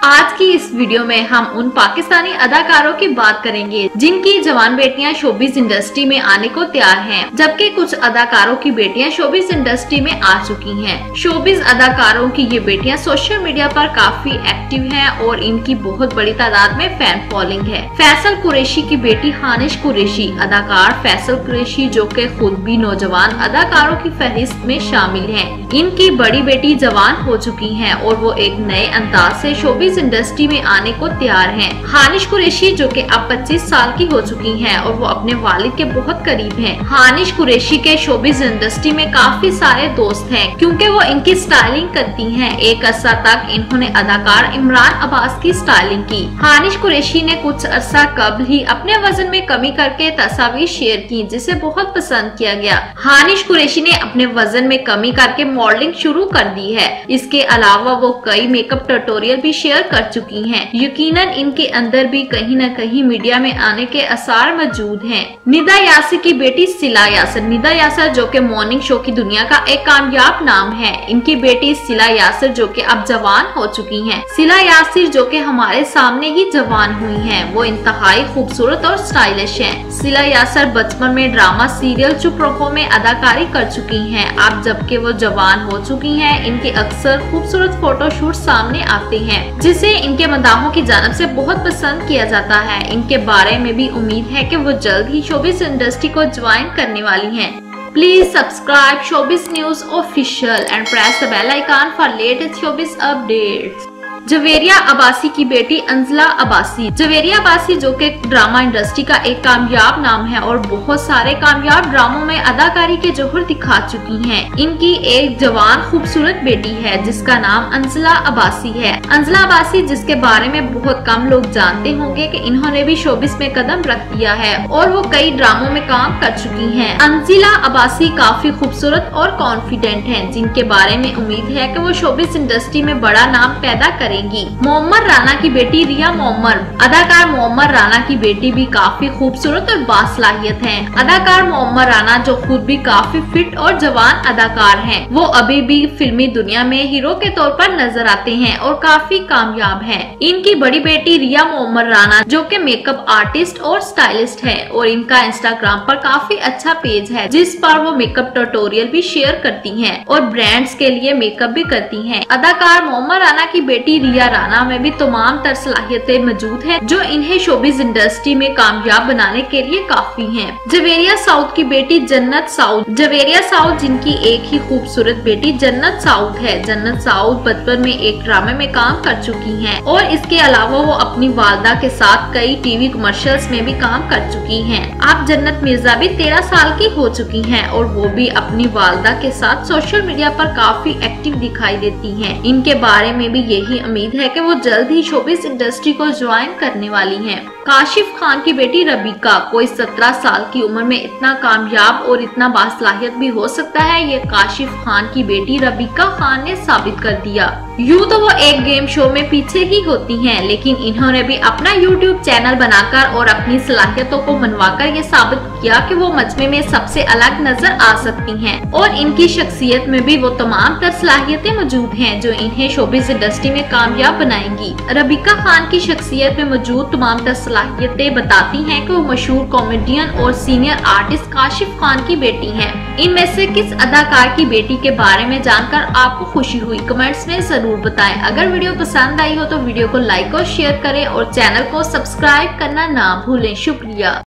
आज की इस वीडियो में हम उन पाकिस्तानी अदाकारों की बात करेंगे जिनकी जवान बेटियां शोबिज इंडस्ट्री में आने को तैयार हैं, जबकि कुछ अदाकारों की बेटियां शोबिज इंडस्ट्री में आ चुकी हैं। शोबिज अदाकारों की ये बेटियां सोशल मीडिया पर काफी एक्टिव हैं और इनकी बहुत बड़ी तादाद में फैन फॉलोइंग है। फैसल कुरैशी की बेटी हानिश कुरैशी, अदाकार फैसल कुरैशी जो कि खुद भी नौजवान अदाकारों की फहरिस्त में शामिल हैं। इनकी बड़ी बेटी जवान हो चुकी है और वो एक नए अंदाज से शोबिज इंडस्ट्री में आने को तैयार हैं। हानिश कुरैशी जो कि अब 25 साल की हो चुकी हैं और वो अपने वालिद के बहुत करीब हैं। हानिश कुरैशी के शोबिज इंडस्ट्री में काफी सारे दोस्त हैं क्योंकि वो इनकी स्टाइलिंग करती हैं। एक अरसा तक इन्होंने अदाकार इमरान अब्बास की स्टाइलिंग की। हानिश कुरैशी ने कुछ अरसा कबल ही अपने वजन में कमी करके तस्वीर शेयर की, जिसे बहुत पसंद किया गया। हानिश कुरैशी ने अपने वजन में कमी करके मॉडलिंग शुरू कर दी है। इसके अलावा वो कई मेकअप ट्यूटोरियल भी शेयर कर चुकी हैं। यकीनन इनके अंदर भी कहीं न कहीं मीडिया में आने के आसार मौजूद हैं। निदा यासिर की बेटी सिला यासिर, निदा यासिर जो कि मॉर्निंग शो की दुनिया का एक कामयाब नाम है। इनकी बेटी सिला यासिर जो कि अब जवान हो चुकी हैं। सिला यासिर जो कि हमारे सामने ही जवान हुई हैं, वो इंतहाई खूबसूरत और स्टाइलिश हैं। सिला यासिर बचपन में ड्रामा सीरियल चुप रहो में अदाकारी कर चुकी हैं। अब जबकि वो जवान हो चुकी हैं, इनके अक्सर खूबसूरत फोटोशूट सामने आते हैं जिसे इनके मदाहों की जानिब से बहुत पसंद किया जाता है। इनके बारे में भी उम्मीद है कि वो जल्द ही शोबिज इंडस्ट्री को ज्वाइन करने वाली हैं। Please subscribe Showbiz News Official and press the bell icon for latest showbiz updates. Javeria Abbasi की बेटी अंजला अब्बासी, जवेरिया अब्बासी जो कि ड्रामा इंडस्ट्री का एक कामयाब नाम है और बहुत सारे कामयाब ड्रामों में अदाकारी के जोहर दिखा चुकी हैं। इनकी एक जवान खूबसूरत बेटी है जिसका नाम अंजला अब्बासी है। अंजला अब्बासी जिसके बारे में बहुत कम लोग जानते होंगे कि इन्होंने भी शोबिस में कदम रख दिया है और वो कई ड्रामों में काम कर चुकी हैं। अंजला अब्बासी काफी खूबसूरत और कॉन्फिडेंट हैं, जिनके बारे में उम्मीद है कि वो शोबिस इंडस्ट्री में बड़ा नाम पैदा करें। मोहम्मद राना की बेटी रिया मोहम्मद, अदाकार मोहम्मद राना की बेटी भी काफी खूबसूरत और बासलाहियत हैं। अदाकार मोहम्मद राना जो खुद भी काफी फिट और जवान अदाकार हैं, वो अभी भी फिल्मी दुनिया में हीरो के तौर पर नजर आते हैं और काफी कामयाब हैं। इनकी बड़ी बेटी रिया मोहम्मद राना जो कि मेकअप आर्टिस्ट और स्टाइलिस्ट है और इनका इंस्टाग्राम पर काफी अच्छा पेज है जिस पर वो मेकअप ट्यूटोरियल भी शेयर करती हैं और ब्रांड्स के लिए मेकअप भी करती हैं। अदाकार मोहम्मद राना की बेटी रिया राना में भी तमाम तर सलाहियतें मौजूद हैं जो इन्हें शोबिज इंडस्ट्री में कामयाब बनाने के लिए काफी हैं। जवेरिया साउद की बेटी जन्नत साउद, जवेरिया साउद जिनकी एक ही खूबसूरत बेटी जन्नत साउद है। जन्नत साउद बचपन में एक ड्रामे में काम कर चुकी हैं और इसके अलावा वो अपनी वालदा के साथ कई टीवी कमर्शियल्स में भी काम कर चुकी हैं। अब जन्नत मिर्जा भी 13 साल की हो चुकी हैं और वो भी अपनी वालदा के साथ सोशल मीडिया पर काफी एक्टिव दिखाई देती हैं। इनके बारे में भी यही उम्मीद है कि वो जल्द ही शोबिज इंडस्ट्री को ज्वाइन करने वाली हैं। काशिफ खान की बेटी रबीका, कोई 17 साल की उम्र में इतना कामयाब और इतना बासलाहियत भी हो सकता है, ये काशिफ खान की बेटी रबीका खान ने साबित कर दिया। यूँ तो वो एक गेम शो में पीछे ही होती हैं, लेकिन इन्होंने भी अपना YouTube चैनल बनाकर और अपनी सलाहियतों को मनवाकर ये साबित किया कि वो मजमे में सबसे अलग नजर आ सकती हैं और इनकी शख्सियत में भी वो तमाम तर सलाहियतें मौजूद हैं जो इन्हें शोबिज इंडस्ट्री में कामयाब बनाएंगी। रबीका खान की शख्सियत में मौजूद तमाम तर सलाहियतें बताती हैं कि वो मशहूर कॉमेडियन और सीनियर आर्टिस्ट काशिफ खान की बेटी हैं। इनमें से किस अदाकार की बेटी के बारे में जानकर आपको खुशी हुई, कमेंट्स में जरूर बताएं। अगर वीडियो पसंद आई हो तो वीडियो को लाइक और शेयर करें और चैनल को सब्सक्राइब करना ना भूलें। शुक्रिया।